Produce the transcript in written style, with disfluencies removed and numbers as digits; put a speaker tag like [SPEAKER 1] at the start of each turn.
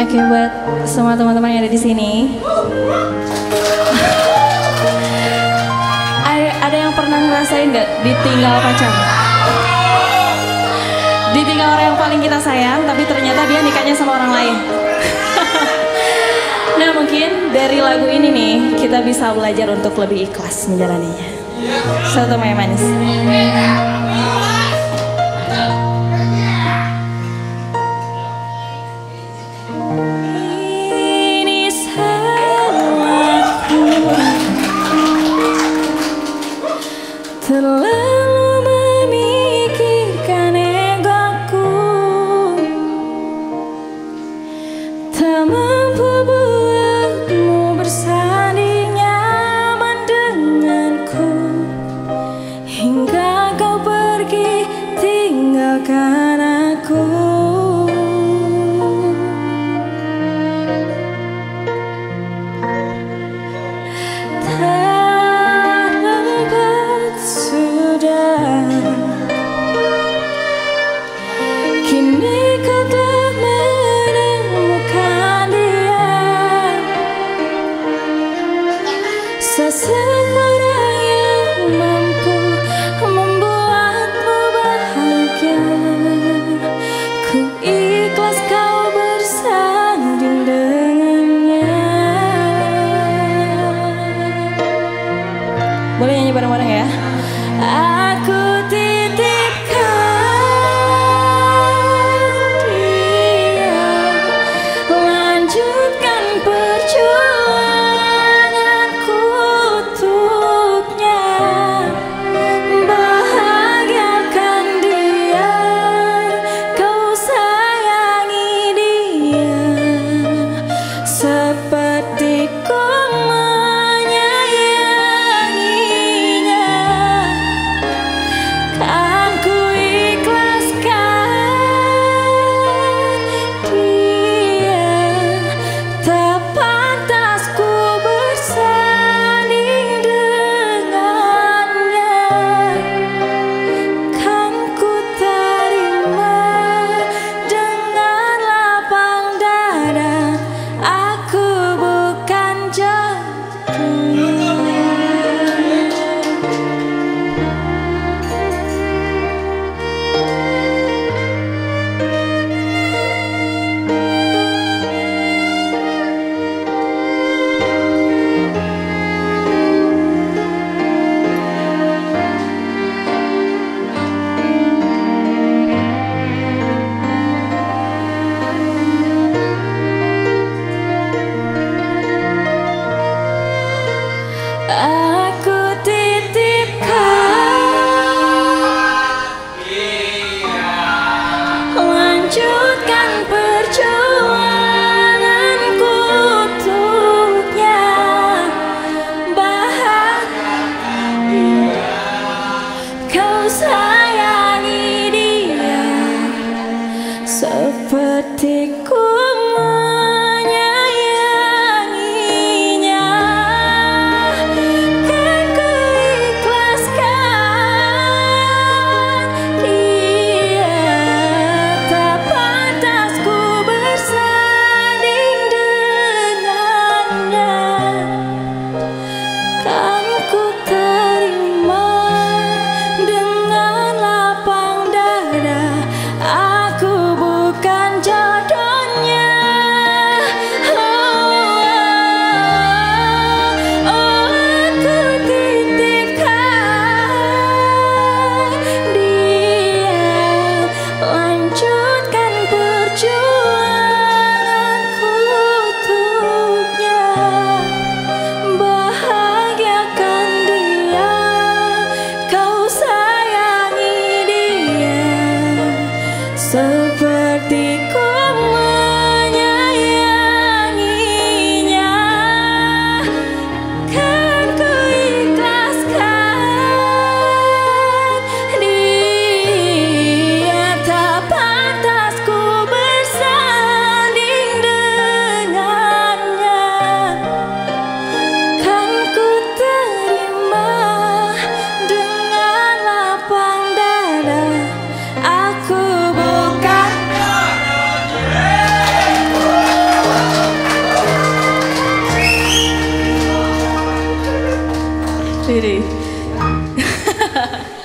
[SPEAKER 1] Oke, buat semua teman-teman yang ada di sini. Ada yang pernah ngerasain nggak ditinggal pacar? Ditinggal orang yang paling kita sayang, tapi ternyata dia nikahnya sama orang lain. Nah, mungkin dari lagu ini nih kita bisa belajar untuk lebih ikhlas menjalaninya. Satu Maya Manis. Terlalu memikirkan egoku, tak mampu buatmu bersanding nyaman denganku, hingga kau pergi tinggalkan aku. Kini kau telah menemukan dia, seseorang yang mampu membuatmu bahagia. Ku ikhlas kau bersanding dengannya. Boleh nyanyi bareng-bareng ya? Aku seperti ku menyayanginya, kan ku ikhlaskan dia. Tak pantas ku bersanding dengannya, kan ku terima dengan lapang dada. Aku bukan jodohnya. Aku titipkan, lanjutkan perjuanganku untuknya, bahagia kau sayangi dia, seperti ku jodohnya. Widih.